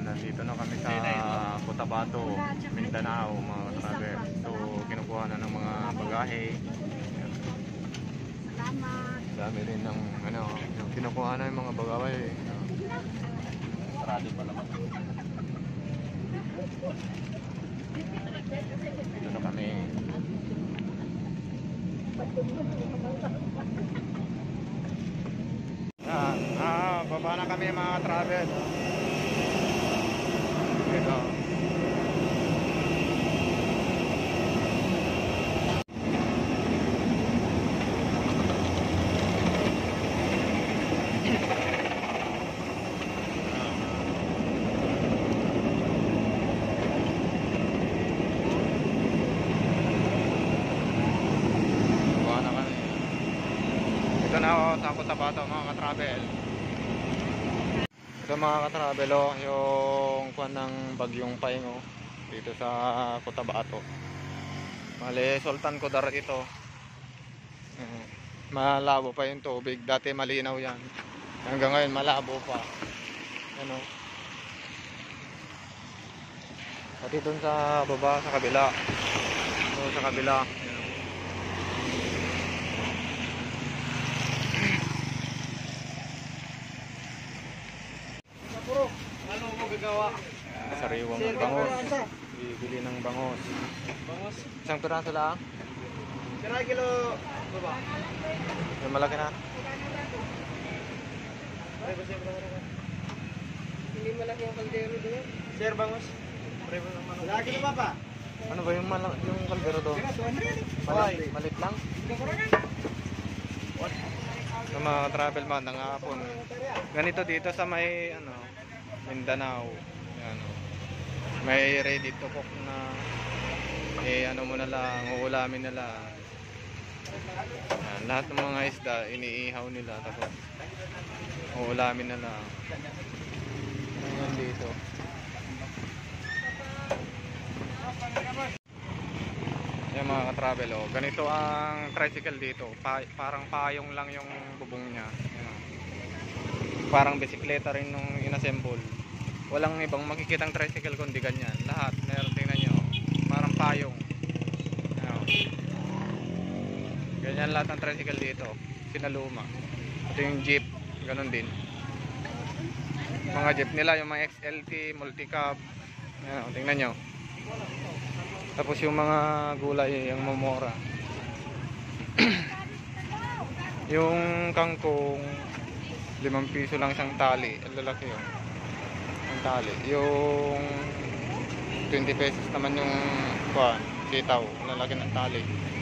nandito na kami sa Cotabato, Mindanao mga travel. So kinukuha na ng mga bagahe. Salamat. Dami rin ng ano, yung kinukuha na yung mga bagahe. Sarado pa naman. Dito na kami. Baba na kami mga travel. Ito. Ito na ako sa cotabato mga ka-travel. Ito mga ka-travel yung kuwan ng bagyong paingo dito sa Cotabato. Mali Sultan Kudarat ito. Malabo pa yung tubig. Dati malinaw yan. Hanggang ngayon malabo pa. Ano? Pati dun sa baba, sa kabila. Doon sa kabila. Ano mo gagawa? Sariwang bangos. Bibili ng bangos. Bangos? Isang piraso lang. Kira kilo baba. Yung malaki na. Hindi malaki yung kaldero doon. Sir bangos. Prebo ng manok. Lagi na ba? Ano ba yung yung kaldero doon? Malit lang. Sa mga travel man ng hapon. Ganito dito sa may ano, Mindanao. Yan, may ready to cook na ano mo na lang, uulamin na lang. Yan, lahat ng mga isda iniihaw nila tapos uulamin na lang. Yan dito. Yan mga ka-travel, ganito ang tricycle dito. Parang payong lang yung bubong niya. Yan. Parang bisikleta rin nung inassemble. Walang ibang makikitang tricycle kundi ganyan. Lahat, meron, tingnan nyo. Parang payong. Yan. Ganyan lahat ng tricycle dito. Sinaluma. Ito yung jeep, ganun din. Mga jeep nila, yung mga XLT, multicab. Yan, tingnan nyo. Tapos yung mga gulay, yung mamora. Yung kangkong 5 piso lang isang tali. Ang lalaki yun. Ang tali. Yung 20 pesos naman yung sitaw. Ang lalaki ng tali.